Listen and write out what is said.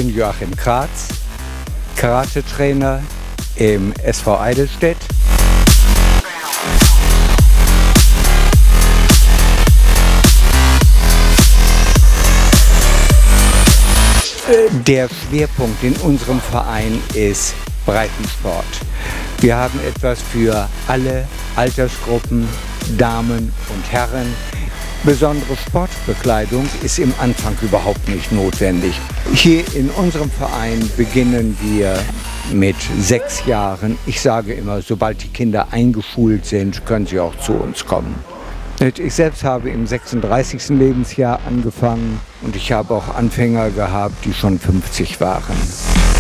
bin Joachim Kratz, Karate-Trainer im SV Eidelstedt. Der Schwerpunkt in unserem Verein ist Breitensport. Wir haben etwas für alle Altersgruppen, Damen und Herren. Besondere Sportbekleidung ist im Anfang überhaupt nicht notwendig. Hier in unserem Verein beginnen wir mit 6 Jahren. Ich sage immer, sobald die Kinder eingeschult sind, können sie auch zu uns kommen. Ich selbst habe im 36. Lebensjahr angefangen und ich habe auch Anfänger gehabt, die schon 50 waren.